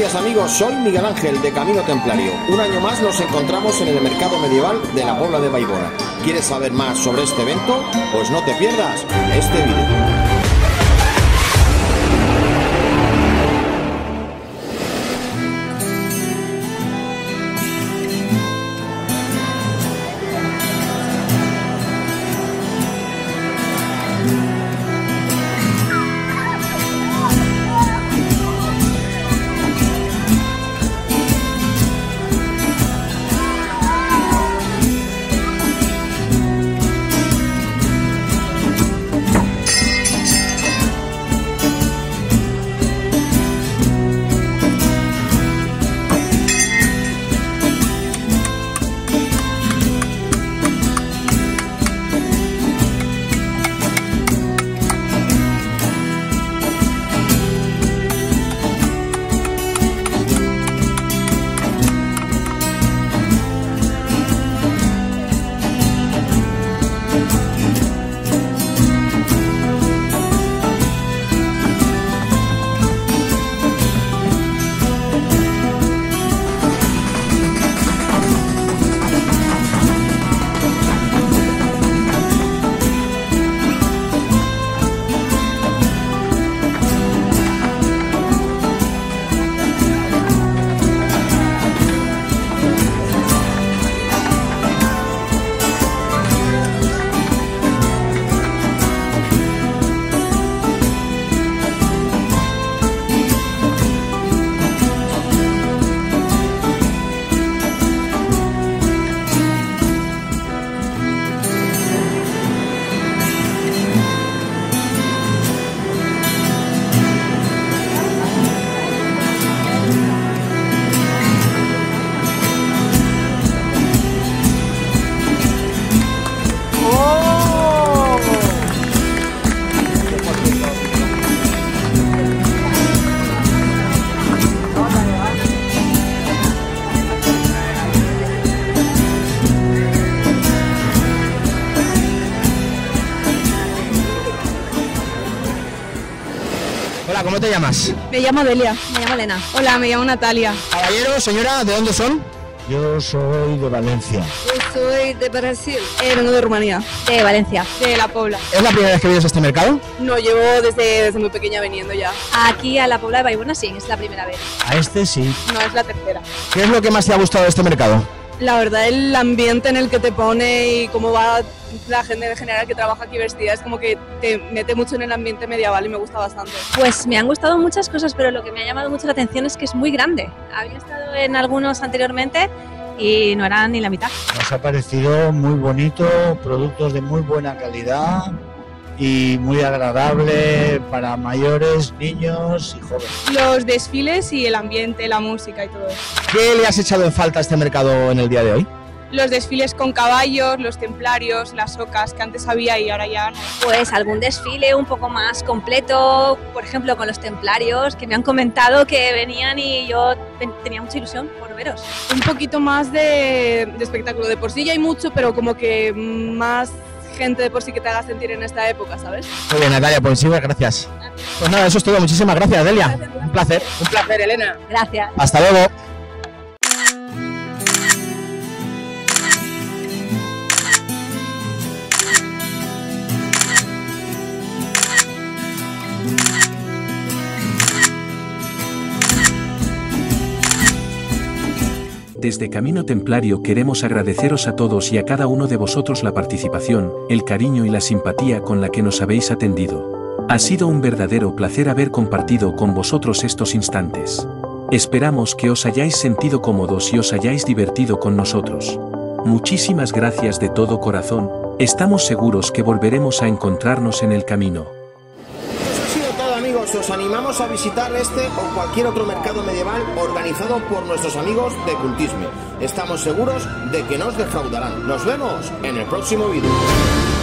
días amigos, soy Miguel Ángel de Camino Templario. Un año más nos encontramos en el mercado medieval de la Pobla de Vallbona. ¿Quieres saber más sobre este evento? Pues no te pierdas este vídeo. Hola, ¿cómo te llamas? Me llamo Delia. Me llamo Elena. Hola, me llamo Natalia. Caballero, señora, ¿de dónde son? Yo soy de Valencia. Yo soy de Brasil. Vengo de Rumanía. De Valencia. De La Pobla. ¿Es la primera vez que vienes a este mercado? No, llevo desde muy pequeña viniendo ya. Aquí a la Pobla de Vallbona sí, es la primera vez. A este sí. No, es la tercera. ¿Qué es lo que más te ha gustado de este mercado? La verdad, el ambiente en el que te pone y cómo va la gente en general que trabaja aquí vestida es como que te mete mucho en el ambiente medieval y me gusta bastante. Pues me han gustado muchas cosas, pero lo que me ha llamado mucho la atención es que es muy grande. Había estado en algunos anteriormente y no eran ni la mitad. Nos ha parecido muy bonito, productos de muy buena calidad y muy agradable para mayores, niños y jóvenes. Los desfiles y el ambiente, la música y todo eso. ¿Qué le has echado en falta a este mercado en el día de hoy? Los desfiles con caballos, los templarios, las ocas que antes había y ahora ya no. Pues algún desfile un poco más completo, por ejemplo con los templarios, que me han comentado que venían y yo tenía mucha ilusión por veros. Un poquito más de espectáculo, de por sí ya hay mucho, pero como que más gente de por sí que te haga sentir en esta época, ¿sabes? Muy bien, Natalia, pues sí, gracias. Pues nada, eso es todo. Muchísimas gracias, Delia. Un placer. Un placer, Elena. Gracias. Hasta luego. Desde Camino Templario queremos agradeceros a todos y a cada uno de vosotros la participación, el cariño y la simpatía con la que nos habéis atendido. Ha sido un verdadero placer haber compartido con vosotros estos instantes. Esperamos que os hayáis sentido cómodos y os hayáis divertido con nosotros. Muchísimas gracias de todo corazón, estamos seguros que volveremos a encontrarnos en el camino. Amigos, os animamos a visitar este o cualquier otro mercado medieval organizado por nuestros amigos de Cultisme. Estamos seguros de que no os defraudarán. Nos vemos en el próximo vídeo.